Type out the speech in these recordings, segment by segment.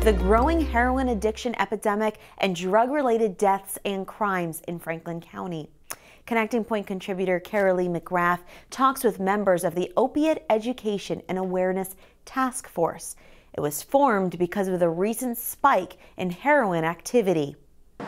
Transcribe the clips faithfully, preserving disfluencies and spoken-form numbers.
the growing heroin addiction epidemic and drug-related deaths and crimes in Franklin County. Connecting Point contributor Carolee McGrath talks with members of the Opiate Education and Awareness Task Force. It was formed because of the recent spike in heroin activity.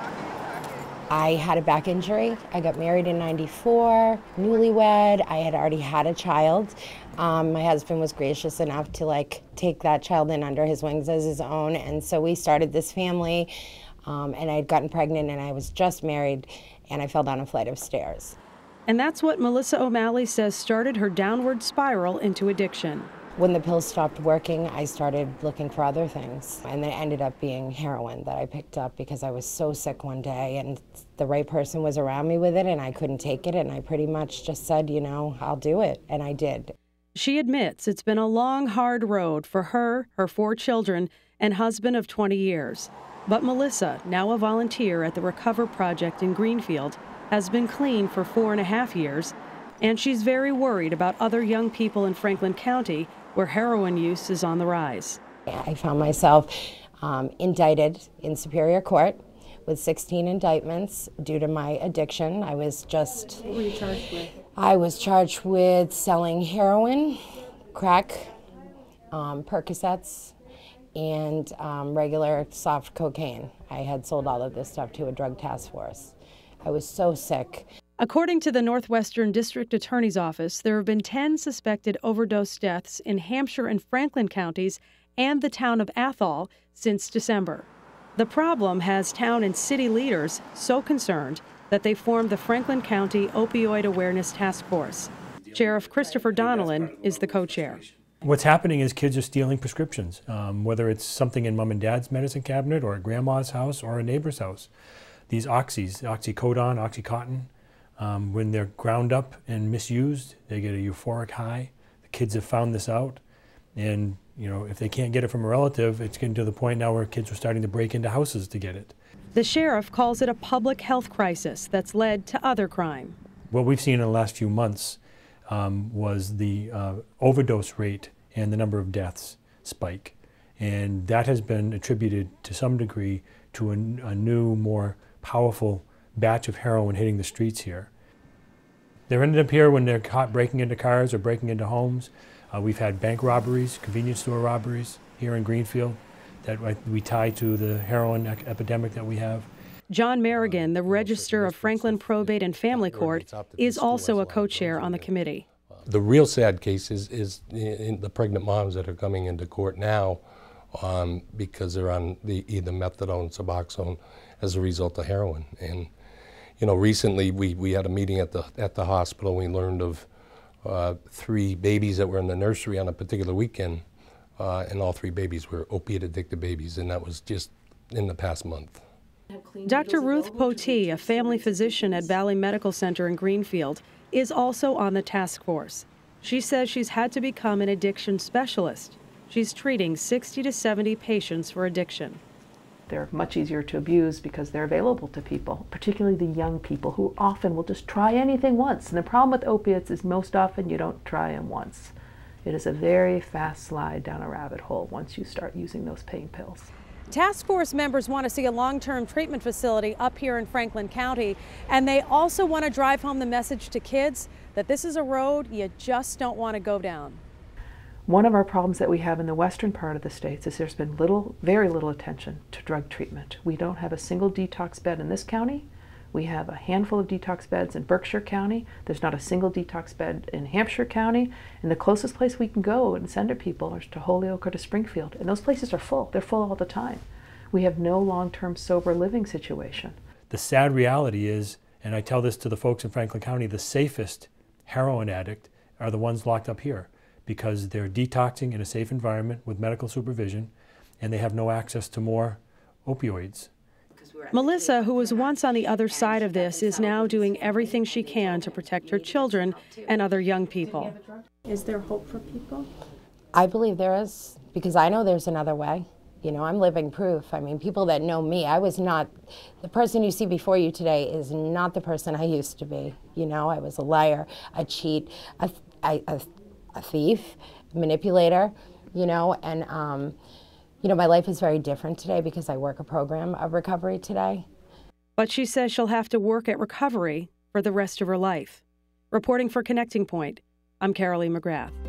I had a back injury. I got married in ninety-four, newlywed. I had already had a child. Um, my husband was gracious enough to like take that child in under his wings as his own, and so we started this family. Um, and I had gotten pregnant, and I was just married, and I fell down a flight of stairs. And that's what Melissa O'Malley says started her downward spiral into addiction. When the pills stopped working, I started looking for other things. And then it ended up being heroin that I picked up because I was so sick one day and the right person was around me with it and I couldn't take it. And I pretty much just said, you know, I'll do it. And I did. She admits it's been a long, hard road for her, her four children, and husband of twenty years. But Melissa, now a volunteer at the Recover Project in Greenfield, has been clean for four and a half years. And she's very worried about other young people in Franklin County where heroin use is on the rise. I found myself um, indicted in Superior Court with sixteen indictments due to my addiction. I was just... What were you charged with? I was charged with selling heroin, crack, um, Percocets, and um, regular soft cocaine. I had sold all of this stuff to a drug task force. I was so sick. According to the Northwestern District Attorney's Office, there have been ten suspected overdose deaths in Hampshire and Franklin counties and the town of Athol since December. The problem has town and city leaders so concerned that they formed the Franklin County Opioid Awareness Task Force. Sheriff Christopher Donnellan is the co-chair. What's happening is kids are stealing prescriptions, um, whether it's something in mom and dad's medicine cabinet or at grandma's house or a neighbor's house. These oxys, oxycodone, oxycontin, Um, when they're ground up and misused, they get a euphoric high. The kids have found this out, and you know, if they can't get it from a relative, it's getting to the point now where kids are starting to break into houses to get it. The sheriff calls it a public health crisis that's led to other crime. What we've seen in the last few months um, was the uh, overdose rate and the number of deaths spike, and that has been attributed to some degree to a, a new, more powerful batch of heroin hitting the streets here. They're ended up here when they're caught breaking into cars or breaking into homes. Uh, we've had bank robberies, convenience store robberies here in Greenfield that we tie to the heroin epidemic that we have. John Merrigan, the Register of Franklin Probate and Family Court, is also a co-chair on the committee. The real sad case is, is in the pregnant moms that are coming into court now um, because they're on the, either methadone, Suboxone as a result of heroin. And you know, recently we, we had a meeting at the at the hospital. We learned of uh, three babies that were in the nursery on a particular weekend, uh, and all three babies were opiate-addicted babies, and that was just in the past month. Doctor Ruth Potee, a family physician at Valley Medical Center in Greenfield, is also on the task force. She says she's had to become an addiction specialist. She's treating sixty to seventy patients for addiction. They're much easier to abuse because they're available to people, particularly the young people who often will just try anything once. And the problem with opiates is most often you don't try them once. It is a very fast slide down a rabbit hole once you start using those pain pills. Task force members want to see a long-term treatment facility up here in Franklin County, and they also want to drive home the message to kids that this is a road you just don't want to go down. One of our problems that we have in the western part of the states is there's been little, very little attention to drug treatment. We don't have a single detox bed in this county. We have a handful of detox beds in Berkshire County. There's not a single detox bed in Hampshire County. And the closest place we can go and send our people is to Holyoke or to Springfield. And those places are full. They're full all the time. We have no long-term sober living situation. The sad reality is, and I tell this to the folks in Franklin County, the safest heroin addict are the ones locked up here, because they're detoxing in a safe environment with medical supervision, and they have no access to more opioids. Melissa, who was once on the other side of this, is now doing everything she can to protect her children and other young people. Is there hope for people? I believe there is, because I know there's another way. You know, I'm living proof. I mean, people that know me, I was not, the person you see before you today is not the person I used to be. You know, I was a liar, a cheat, a, a, a, a thief, manipulator, you know, and, um, you know, my life is very different today because I work a program of recovery today. But she says she'll have to work at recovery for the rest of her life. Reporting for Connecting Point, I'm Carolee McGrath.